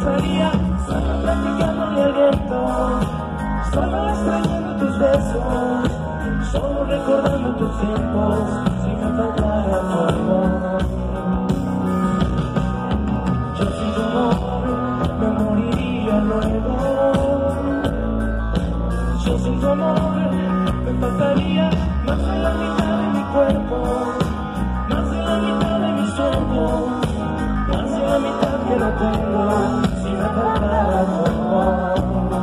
pasaría solo platicándole al viento, solo extrañando tus besos, solo recordando tus tiempos, si me faltara tu amor. Yo sin tu amor me moriría luego. Yo sin tu amor me faltaría más de la mitad de mi cuerpo, más de la mitad de mis sueños, más de la mitad que no tengo, si me faltara tu amor.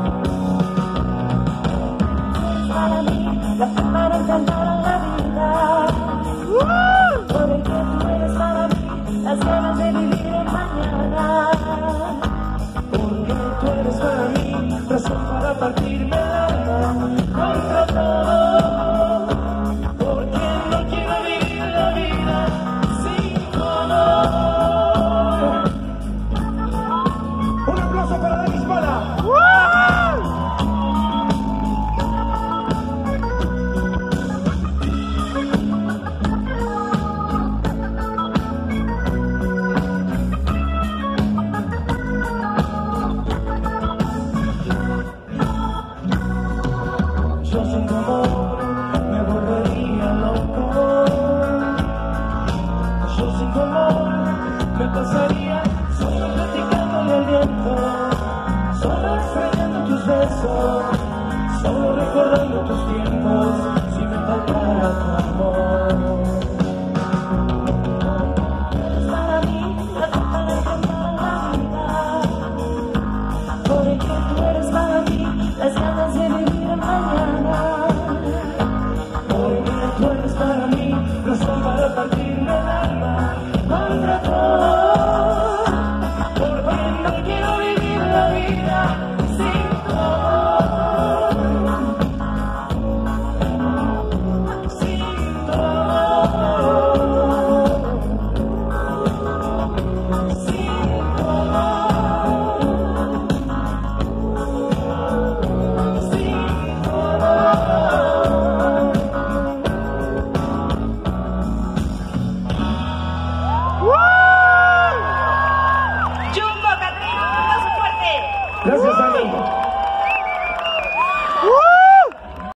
Para mí, la forma de encantar a la vida, por el que tú eres para mí, las ganas de vivir en mañana. Porque tú eres para mí, razón para partirme el alma contra todo. Porque no quiero vivir la vida sin tu amor. Un aplauso para Dani Spala. Yo sin tu amor me volvería loco. Yo sin tu amor me pasaría solo platicándole al viento, solo extrañando tus besos, solo recordando tus tiempos, si me faltara tu amor.